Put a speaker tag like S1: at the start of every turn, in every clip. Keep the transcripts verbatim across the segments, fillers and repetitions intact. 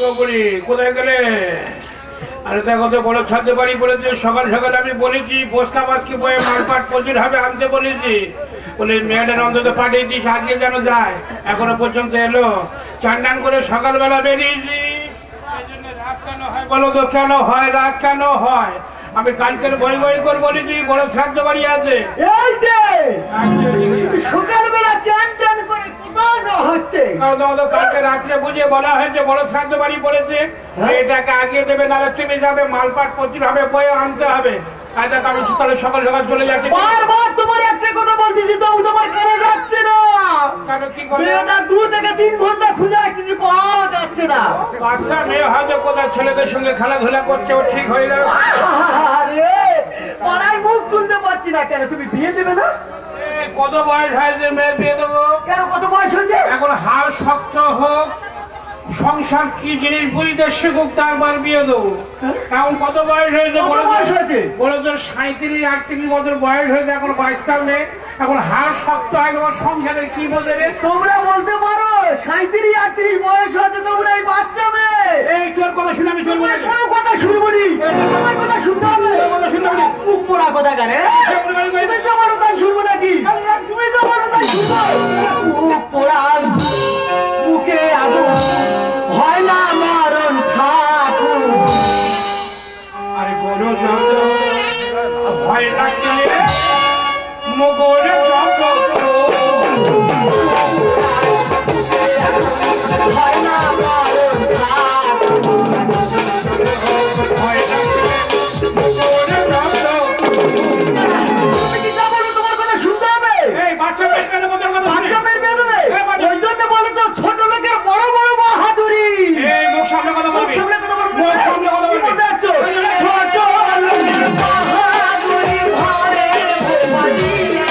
S1: কোথায় গেলে? আরে দেখো তো বড় ছাড়তে পারি বলেছে, সকাল সকাল আমি বলেছি পোস্তা মাছকে বয়ে মারপাট প্রচুর হবে আনতে বলেছি, বলে মেয়েটার অন্তত পাঠিয়ে দিস আজকে যেন যায়, এখনো পর্যন্ত এলো। চান করে সকালবেলা বেরিয়েছি, এই জন্য রাত কেন হয় বলো তো? কেন হয় রাত কেন হয়? আমি কালকের বই বই করে বলেছি বড় শ্রাদ্ধ বাড়ি আছে,
S2: এই যে সকালবেলা চান টান করে হচ্ছে,
S1: কালকে রাত্রে বুঝে বলা হয়েছে বড় শ্রাদ্ধ বাড়ি পড়েছে, এটাকে আগিয়ে দেবে, নাহলে তুমি যাবে মালপাট প্রচুর হবে বয়ে আনতে হবে। আচ্ছা আমি সকালে সকাল সকাল চলে যাচ্ছি।
S2: বারবার তোমার একটা কথা বলতেছি তো তোমার কানে যাচ্ছে না।
S1: কেন কি করে?
S2: মেয়েটা দু থেকে তিন ঘন্টা খুঁজে কিছু পাওয়া যাচ্ছে না।
S1: বাচ্চা মেয়ে হয়তো কোথায় ছেলেদের সঙ্গে খেলাধুলা করছে, ও ঠিক হয়ে যাবে।
S2: আরে পাড়ায় মুখ তুলতে পারছি না কেন? তুমি বিয়ে দেবে না?
S1: কত বয়স হয়েছে মেয়ের বিয়ে দেবো?
S2: কেন কত বয়স হয়েছে? এখন
S1: হাল শক্ত হোক, সংসার কি জিনিস বুঝতে শিখুক, তারপর বিয়ে দেবো। এখন কত বয়স হয়েছে? বলে তোর সাঁত্রিশ আটত্রিশ বছর বয়স হয়েছে, এখন বাইশটাও নেই, এখন হাড় শক্ত হয়, সংসারের কি বলতে রে?
S2: তোমরা বলতে পারো সাঁত্রিশ আটত্রিশ বয়স হয়েছে, তোমরা এই বাচ্চা মেয়ে।
S1: এই তোর কথা শুনে আমি চলবো না,
S2: কোনো কথা শুনবো নি, তোমার কথা শুনতে হবে।
S1: কথা শুনতে হবে,
S2: মুখ পোড়া কথা কেন? তুমি তো বলো তাই শুনবো নাকি? তুমি তো বলো তাই শুনবো। মুখ পোড়া মুখে আগুন হয় না মারণ ঠাকুর।
S1: আরে বড় ভয় লাগছে মগরে
S2: হয় না মারণ ঠাকুর।
S1: ভয় লাগছে মগরে
S2: তোমার কথা শুনতে হবে।
S1: এই বাচ্চা মেয়ে মেয়ে মতো কথা
S2: বাচ্চা মেয়ে মেয়ে দেবে, ওই জন্য বলে তো ছোট লোকের বড় বড় বাহাদুরি।
S1: এই মুখ সামনে কথা বলবি,
S2: সামনে কথা বলবি,
S1: মুখ সামনে কথা বলবি।
S2: ছোট লোকের বাহাদুরি ঘরে ভোপালি।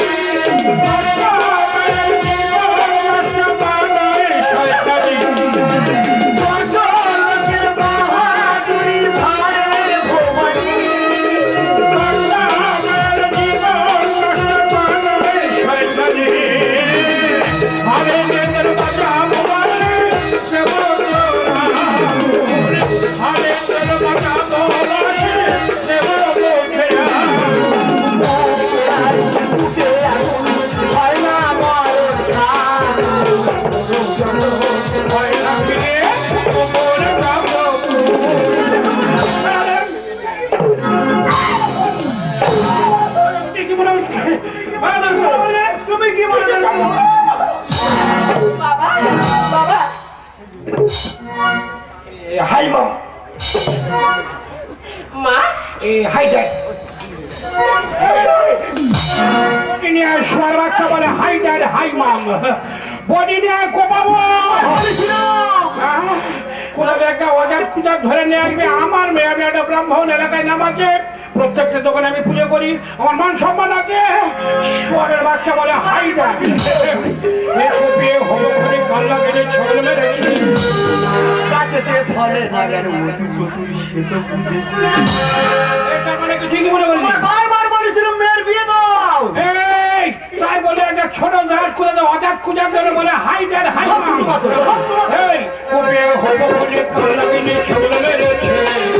S1: হাই মা,
S2: মা
S1: এই হাই ড্যাড শোয়ার বাচ্চা বলে hi dad hi mom, body নিয়ে কোপাবো। কোথাও একটা অজাত পূজা ধরে নিয়ে আসবে আমার মেয়ে, আমি একটা ব্রাহ্মণ এলাকায় নাম আছে, প্রত্যেকটা দোকানে আমি পুজো করি, আমার মান সম্মান আছে। শোয়ারের বাচ্চা বলে হাই ড্যাড হলো করে কাল্লা কেটে ছড়ে মেরেছে।
S2: ফলে না কেন
S1: ঠিকই মনে করি,
S2: বারবার বলেছিল মেয়ের বিয়ে দাও।
S1: এই তাই বলে একটা ছোট জাত করে দাও, অজাত পূজা করে বলে হাই ড্যাড হাই মাম। এই কবে হলো করে কাল্লা কেটে ছড়ে মেরেছে।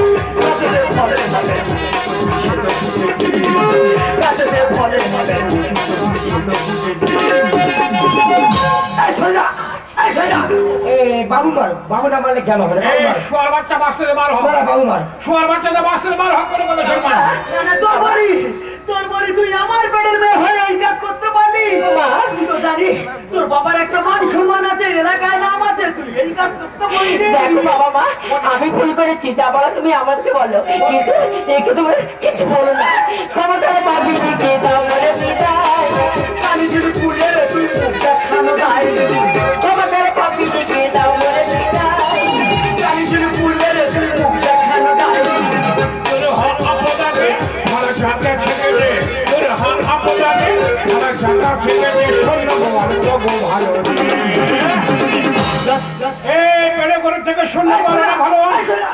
S2: বাবু মার বাবুটা মারলে কেন হবে?
S1: শোয়ার বাচ্চা বাঁচতে বার হবে,
S2: বাবু মার
S1: শোয়ার বাচ্চাটা বাঁচতে বার হবে করে বলে সম্মান।
S2: তোর বাড়ি তোর বাড়ি তুই আমার পেটের মেয়ে হয়ে এই কাজ করতে পারলি? তুই তো জানিস তোর বাবার একটা মান সম্মান আছে, এলাকায় নাম আছে, তুই এই কাজ করতে পারলি?
S3: দেখো বাবা মা, আমি ভুল করেছি, যা বলো তুমি আমাকে বলো, কিন্তু একটু তুমি কিছু বলো না। ক্ষমতার পাবি দিকে দাও বলে বিদায়, আমি যদি ভুলে তুই মুখটা খানো ভাই। ক্ষমতার পাবি দিকে দাও বলে বিদায়, আমি যদি ভুলে তুই মুখটা খানো ভাই।
S1: তোর হাত আপদাকে মারা জায়গা থেকে দে, তোর হাত আপদাকে মারা জায়গা থেকে দে, শোন না ভালো তো ভালো। এই পেড়ে করে থেকে শুনলে বলো না ভালো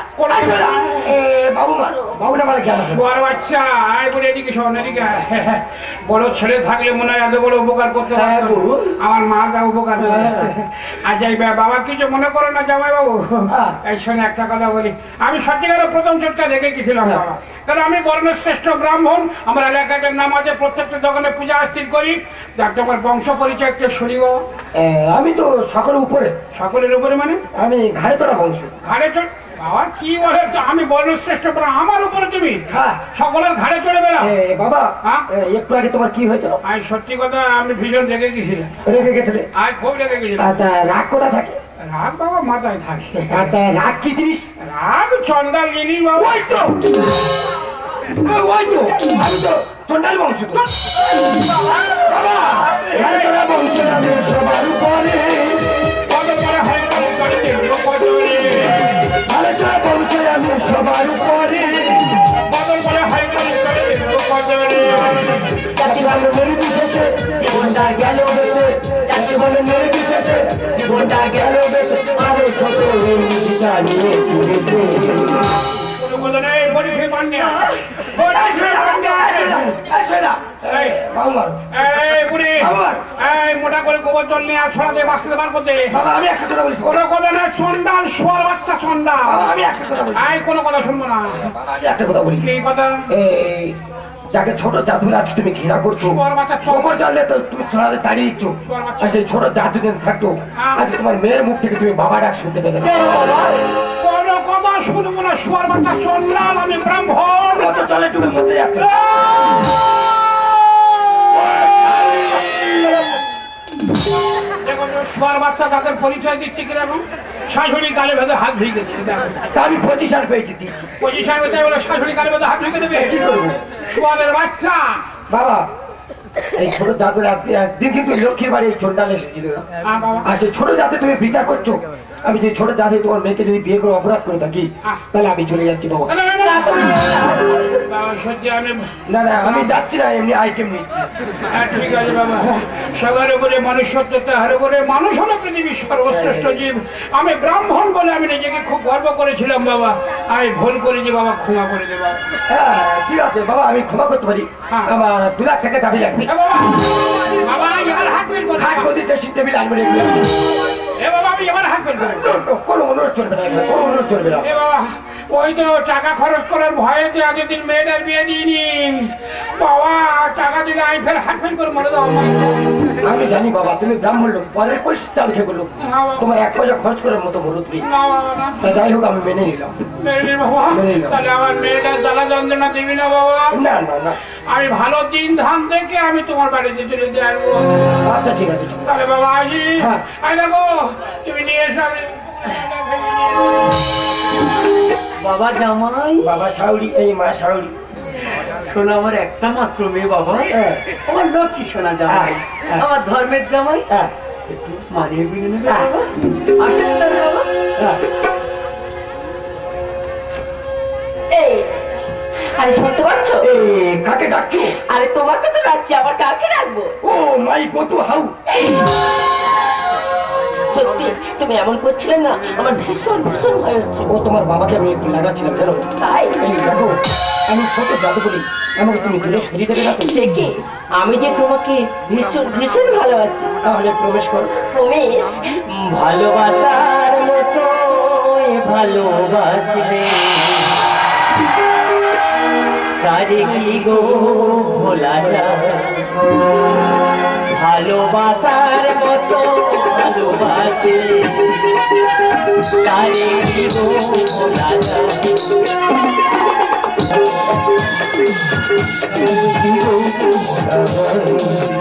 S2: বাবু বাবুটা মানে কেন
S1: বড় বাচ্চা আয় বলে এদিকে শোন এদিকে বড় ছেলে থাকলে মনে হয় এত বড় উপকার করতে পারতো আমার মা যা উপকার আর যাই বাবা কিছু মনে করো না জামাই বাবু এই শোনে একটা কথা বলি আমি সত্যিকারের প্রথম চোটটা দেখে গেছিলাম বাবা কারণ আমি বর্ণশ্রেষ্ঠ ব্রাহ্মণ আমার এলাকাটার নাম আছে প্রত্যেকটা দোকানে পূজা স্থির করি তোমার বংশ পরিচয় একটু শুনিব
S2: আমি তো সকলের উপরে
S1: সকলের উপরে মানে
S2: আমি ঘাড়ে তোরা বংশ
S1: ঘাড়ে চড় বাবা কি বলে আমি বর্ণশ্রেষ্ঠ আমার উপরে তুমি সকলের ঘাড়ে চড়ে বেড়াও
S2: বাবা একটু আগে তোমার কি হয়েছিল
S1: আমি সত্যি কথা আমি ভীষণ রেগে গেছিলাম
S2: রেগে গেছিলে
S1: আর খুব রেগে গেছিলাম
S2: আচ্ছা রাগ কোথা থাকে
S1: রাগ বাবা মাথায় থাকে
S2: আচ্ছা রাগ কি জিনিস
S1: রাগ চন্ডাল জিনিস বাবা
S2: ওই তো ওই তো আমি তো চন্ডাল বংশ তো বাবা ঘাড়ে তোরা বংশ আমি সবার উপরে আমি সবার উপরে
S1: বদল করে হাই করে
S2: জাতি ভালো মেরে দিতেছে জীবনটা গেল বেঁচে জাতি ভালো মেরে দিতেছে জীবনটা গেল বেঁচে আরো ছোট চালিয়ে চলেছে
S1: মোটা করে গোবর জল নিয়ে ছড়াতে বাঁচতে বার করতে
S2: আমি একটা কথা বলি
S1: কোনো কথা না সন্ডাল শোয়ার বাচ্চা সন্ডাল
S2: আমি একটা কথা বলি
S1: কোনো কথা শুনবো না
S2: আমি একটা কথা বলি
S1: কি কথা
S2: এই যাকে ছোট জাদুর আজ তুমি ঘৃণা করছো গোবর জলে তো তুমি ছড়াতে তাড়িয়ে দিচ্ছ আর সেই ছোট জাদু দিন থাকতো আজ তোমার মেয়ের মুখ থেকে তুমি বাবা ডাক শুনতে পেলে
S1: কোনো কথা শুনবো না শোয়ার বাচ্চা সন্ডাল আমি ব্রাহ্মণ
S2: মতো চলে তুমি মতে যাচ্ছ
S1: শোয়ার বাচ্চা তাদের পরিচয় দিচ্ছে কিরকম শাশুড়ি গালে ভেদে হাত ভিগে দিচ্ছে
S2: আমি পজিশন পেয়েছি দিচ্ছি
S1: পজিশন পেতে বলে শাশুড়ি গালে ভেদে হাত ভিগে দেবে
S2: কি করবো
S1: শোয়ারের বাচ্চা
S2: বাবা এই ছোট জাদুর একদিন কিন্তু লক্ষ্মীর বাড়ি এই চন্ডাল এসেছিল আর সেই ছোট জাতে তুমি বিচার করছো আমি যে ছোট জাতে তোমার মেয়েকে যদি বিয়ে করে অপরাধ করে থাকি তাহলে আমি চলে যাচ্ছি বাবা না না আমি যাচ্ছি না এমনি আইটেম নিচ্ছি
S1: ঠিক আছে বাবা সবার উপরে মনুষ্যত্ব তাহার উপরে মানুষ হলো পৃথিবীর সর্বশ্রেষ্ঠ জীব আমি ব্রাহ্মণ বলে আমি নিজেকে খুব গর্ব করেছিলাম বাবা আমি ভুল করেছি বাবা ক্ষমা করে দে বাবা
S2: হ্যাঁ ঠিক আছে বাবা আমি ক্ষমা করতে পারি আমার দু লাখ টাকা দাবি লাগবে
S1: বাবা এবার হাত বের করে
S2: হাত করে দেশি টেবিল আনবে
S1: এ বাবা আমি এবার হাত বের করে
S2: কোনো অনুরোধ চলবে না কোনো অনুরোধ চলবে না
S1: এ বাবা ওই তো টাকা খরচ করার ভয়েতে আগের দিন মেয়েটার বিয়ে দিইনি বাবা টাকা দিলে আমি ফের হাট ফেল করে মরে দাও
S2: আমি জানি বাবা তুমি ব্রাহ্মণ লোক পরের পরিস্থিতি চাল খেয়ে বললো তোমার এক পয়সা খরচ করার মতো বলো তুমি যাই হোক আমি মেনে নিলাম
S1: তাহলে আমার মেয়েটার জ্বালা যন্ত্রণা দিবি না বাবা
S2: না না না
S1: আমি ভালো দিন ধান দেখে আমি তোমার বাড়িতে চলে দিয়ে আসবো
S2: আচ্ছা ঠিক আছে
S1: তাহলে বাবা আসি আই দেখো তুমি নিয়ে এসো আমি
S3: বাবা জামাই
S2: বাবা শাউরি এই মা শাউরি
S3: শোনো আমার একটা মাত্র মেয়ে বাবা আমার লক্ষ্মী শোনা জামাই আমার ধর্মের জামাই একটু মানিয়ে বিনে নেবে বাবা আসেন না বাবা এই আরে শুনতে পাচ্ছ
S2: কাকে ডাকছো
S3: আরে তোমাকে তো ডাকছি আবার কাকে ডাকবো
S2: ও মাই গো টু হাউ
S3: সত্যি তুমি এমন করছিলে না আমার ভীষণ ভীষণ ভয় হচ্ছে
S2: ও তোমার বাবাকে আমি একটু লাগাচ্ছিলাম জানো
S3: তাই
S2: এই দেখো আমি ছোট জাদু বলি আমাকে তুমি ঘুরে সরিয়ে দেবে না তো
S3: দেখি আমি যে তোমাকে ভীষণ ভীষণ ভালোবাসি
S2: তাহলে প্রবেশ করো
S3: প্রবেশ ভালোবাসার মতো ভালোবাসলে তারে কি গো ভোলা যায় ভালোবাসার মতো ভালোবাসে তারে কি গো ভোলা যায় কি গো ভোলা যায়